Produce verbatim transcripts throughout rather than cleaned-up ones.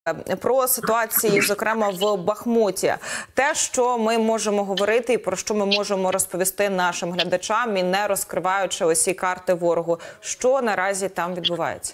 Про ситуацію, зокрема, в Бахмуті. Те, що ми можемо говорити і про що ми можемо розповісти нашим глядачам, і не розкриваючи усі карти ворогу. Що наразі там відбувається?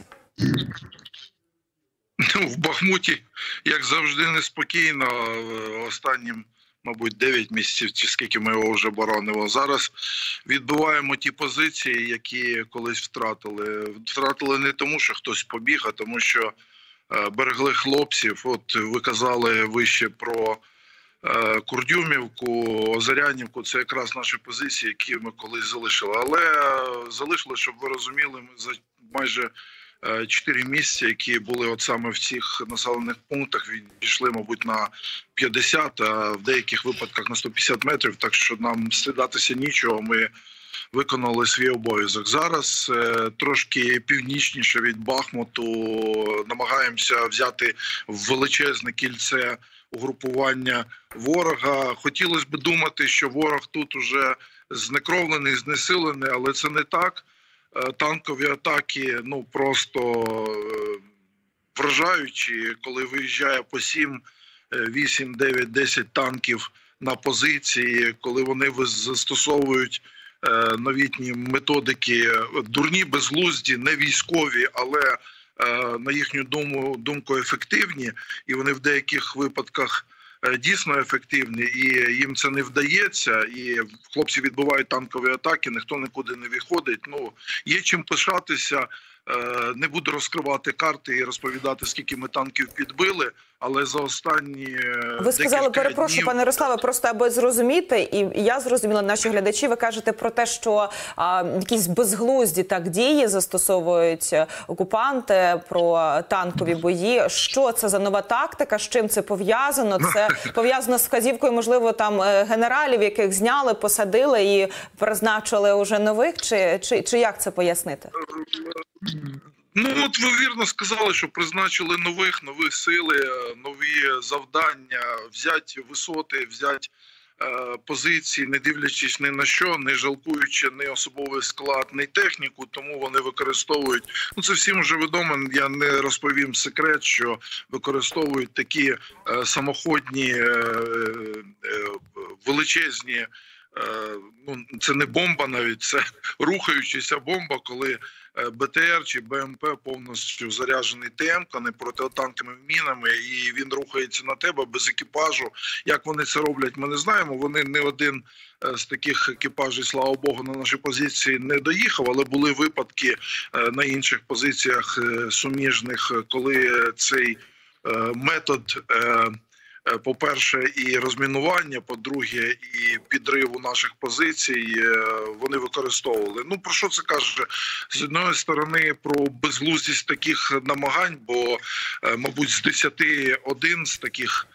Ну, в Бахмуті, як завжди, неспокійно. Останнім, мабуть, дев'ять місяців, чи скільки ми його вже боронимо. Зараз відбиваємо ті позиції, які колись втратили. Втратили не тому, що хтось побіг, а тому, що берегли хлопців. От ви казали вище про Курдюмівку, Озарянівку. Це якраз наші позиції, які ми колись залишили. Але залишили, щоб ви розуміли, ми за майже чотири місяці, які були от саме в цих населених пунктах, відійшли, мабуть, на п'ятдесят, а в деяких випадках на сто п'ятдесят метрів, так що нам стидатися нічого, ми виконали свій обов'язок. Зараз е, трошки північніше від Бахмуту намагаємося взяти величезне кільце угрупування ворога. Хотілося б думати, що ворог тут уже знекровлений, знесилений, але це не так. Танкові атаки, ну, просто вражаючі, коли виїжджає по сім, вісім, дев'ять, десять танків на позиції, коли вони застосовують новітні методики, дурні, безглузді, не військові, але на їхню думку, думку ефективні, і вони в деяких випадках дійсно ефективні, і їм це не вдається, і хлопці відбувають танкові атаки, ніхто нікуди не виходить. Ну, є чим пишатися, не буду розкривати карти і розповідати, скільки ми танків підбили, але за останні Ви сказали, перепрошую, днів... пане Ярославе, просто аби зрозуміти, і я зрозуміла, наші глядачі, ви кажете про те, що а, якісь безглузді так дії застосовують окупанти, про танкові бої. Що це за нова тактика, з чим це пов'язано? Це пов'язано з вказівкою, можливо, там генералів, яких зняли, посадили і призначили уже нових, чи, чи, чи як це пояснити? Ну, от ви вірно сказали, що призначили нових, нові сили, нові завдання, взяти висоти, взяти е, позиції, не дивлячись ні на що, не жалкуючи ні особовий склад, ні техніку, тому вони використовують, ну це всім вже відомо, я не розповім секрет, що використовують такі е, самоходні, е, е, величезні, ну, це не бомба навіть, це рухаючася бомба, коли БТР чи БМП повністю заряджений ТМ-ками, протитанковими мінами, і він рухається на тебе без екіпажу. Як вони це роблять, ми не знаємо. Вони не один з таких екіпажів, слава Богу, на наші позиції не доїхав, але були випадки на інших позиціях суміжних, коли цей метод, по-перше, і розмінування, по-друге, і підриву наших позицій вони використовували. Ну, про що це каже? З однієї сторони, про безглуздість таких намагань, бо, мабуть, з десяти один з таких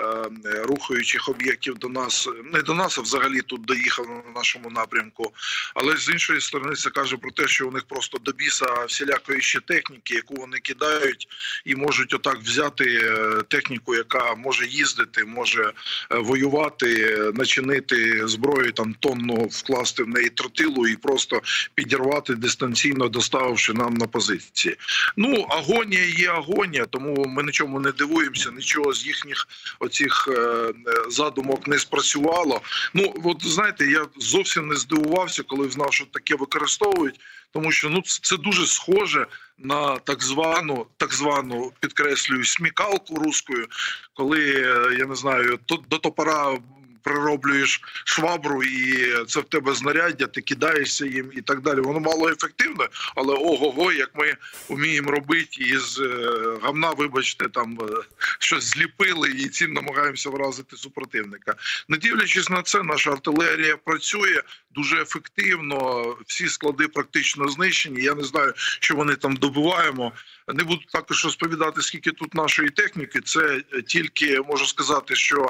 рухаючих об'єктів до нас, не до нас, а взагалі тут доїхав на нашому напрямку. Але з іншої сторони це каже про те, що у них просто до біса всілякої ще техніки, яку вони кидають і можуть отак взяти техніку, яка може їздити, може воювати, начинити зброю, там тонну вкласти в неї тротилу і просто підірвати дистанційно, доставивши нам на позиції. Ну, агонія є агонія, тому ми нічому не дивуємося, нічого з їхніх оцих е, задумок не спрацювало. Ну, от знаєте, я зовсім не здивувався, коли знав, що таке використовують, тому що ну це дуже схоже на так звану, так звану, підкреслюю, смікалку руською, коли, я не знаю, то, до топора прироблюєш швабру, і це в тебе знаряддя, ти кидаєшся їм і так далі. Воно мало ефективне, але ого-го, як ми вміємо робити із гамна, вибачте, там щось зліпили і цим намагаємося вразити супротивника. Не дивлячись на це, наша артилерія працює дуже ефективно, всі склади практично знищені. Я не знаю, що вони там добуваємо. Не буду також розповідати, скільки тут нашої техніки. Це тільки, можу сказати, що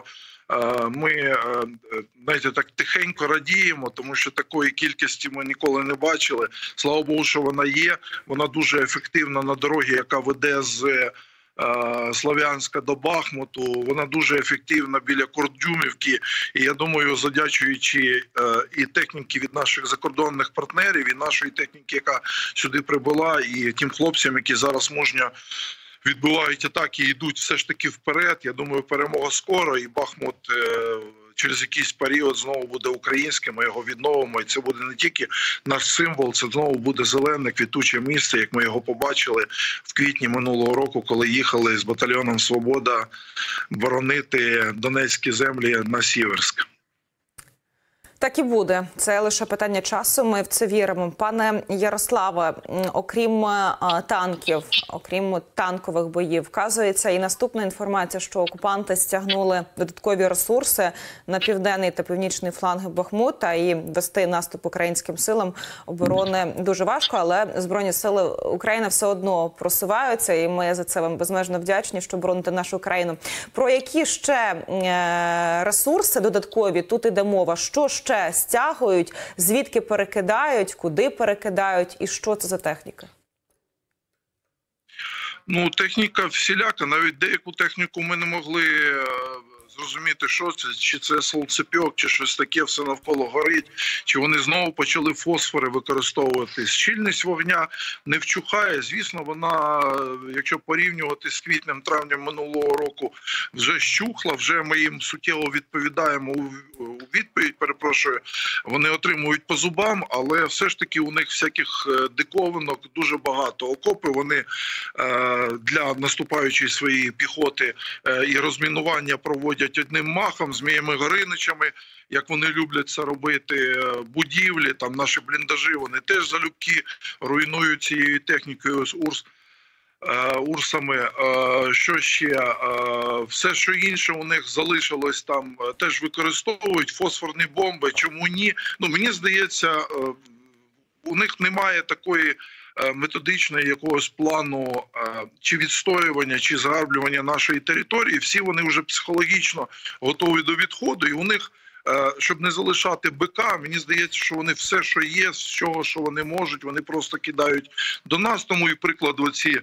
ми, знаєте, так тихенько радіємо, тому що такої кількості ми ніколи не бачили. Слава Богу, що вона є. Вона дуже ефективна на дорогі, яка веде з Слов'янська до Бахмуту. Вона дуже ефективна біля Курдюмівки. І я думаю, задячуючи і техніки від наших закордонних партнерів, і нашої техніки, яка сюди прибула, і тим хлопцям, які зараз мужньо відбивають атаки і йдуть все ж таки вперед. Я думаю, перемога скоро, і Бахмут через якийсь період знову буде українським, ми його відновимо. І це буде не тільки наш символ, це знову буде зелене, квітуче місце, як ми його побачили в квітні минулого року, коли їхали з батальйоном «Свобода» боронити донецькі землі на Сіверськ. Так і буде. Це лише питання часу. Ми в це віримо. Пане Ярославе, окрім а, танків, окрім танкових боїв, вказується і наступна інформація, що окупанти стягнули додаткові ресурси на південний та північний фланги Бахмута, і вести наступ українським силам оборони дуже важко, але Збройні сили України все одно просуваються, і ми за це вам безмежно вдячні, що бороните нашу країну. Про які ще е, ресурси додаткові тут іде мова? Що ще стягують, звідки перекидають, куди перекидають і що це за техніка? Ну, техніка всіляка. Навіть деяку техніку ми не могли зрозуміти, що це, чи це солцепьок, чи щось таке, все навколо горить, чи вони знову почали фосфори використовувати. Щільність вогня не вчухає. Звісно, вона, якщо порівнювати з квітнем-травнем минулого року, вже щухла, вже ми їм суттєво відповідаємо у відповідь, перепрошую, вони отримують по зубам, але все ж таки у них всяких диковинок дуже багато. Окопи вони для наступаючої своєї піхоти і розмінування проводять одним махом, Зміями-Гориничами, як вони люблять це робити, будівлі, там наші бліндажі, вони теж залюбки руйнують цією технікою з Урс. Урсами, що ще, все, що інше у них залишилось там, теж використовують фосфорні бомби, чому ні? Ну, мені здається, у них немає такої методичної якогось плану чи відстоювання, чи загарблювання нашої території. Всі вони вже психологічно готові до відходу, і у них, щоб не залишати бика, мені здається, що вони все, що є, з чого, що вони можуть, вони просто кидають до нас. Тому і приклад оці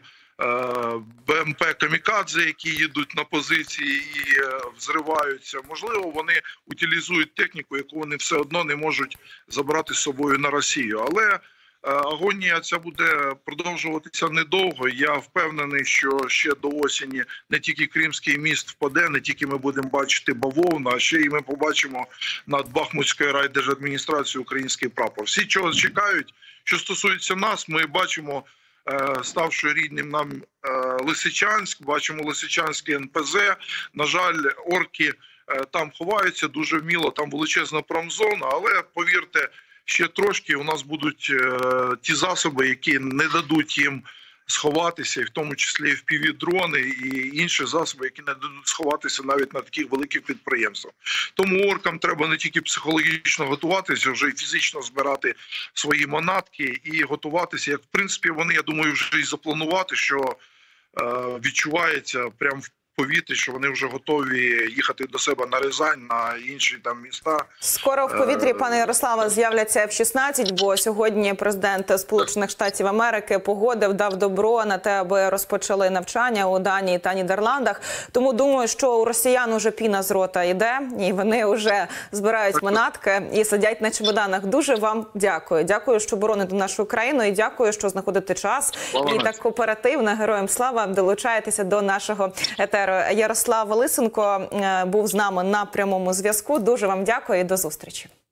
БМП «Камікадзе», які їдуть на позиції і взриваються. Можливо, вони утилізують техніку, яку вони все одно не можуть забрати з собою на Росію. Але агонія ця буде продовжуватися недовго. Я впевнений, що ще до осені не тільки Кримський міст впаде, не тільки ми будемо бачити бавовну, а ще й ми побачимо над Бахмутською райдержадміністрацією український прапор. Всі чого чекають. Що стосується нас, ми бачимо, ставши рідним нам Лисичанськ, бачимо Лисичанський ен пе зе. На жаль, орки там ховаються дуже вміло, там величезна промзона, але, повірте, ще трошки у нас будуть ті засоби, які не дадуть їм сховатися, і в тому числі і впіві дрони і інші засоби, які не дадуть сховатися навіть на таких великих підприємствах. Тому оркам треба не тільки психологічно готуватися, вже і фізично збирати свої манатки і готуватися, як в принципі вони, я думаю, вже і запланувати, що е, відчувається прямо в повітрі, що вони вже готові їхати до себе на Рязань, на інші там міста. Скоро в повітрі, пане Ярославе, з'являться еф шістнадцять, бо сьогодні президент Сполучених Штатів Америки погодив, дав добро на те, аби розпочали навчання у Данії та Нідерландах. Тому думаю, що у росіян уже піна з рота йде, і вони вже збирають манатки і сидять на чемоданах. Дуже вам дякую. Дякую, що бороните нашу країну, і дякую, що знаходите час. Слава і так оперативно, героям слава, долучаєтеся до нашого етеру. Ярослав Лисенко був з нами на прямому зв'язку. Дуже вам дякую і до зустрічі.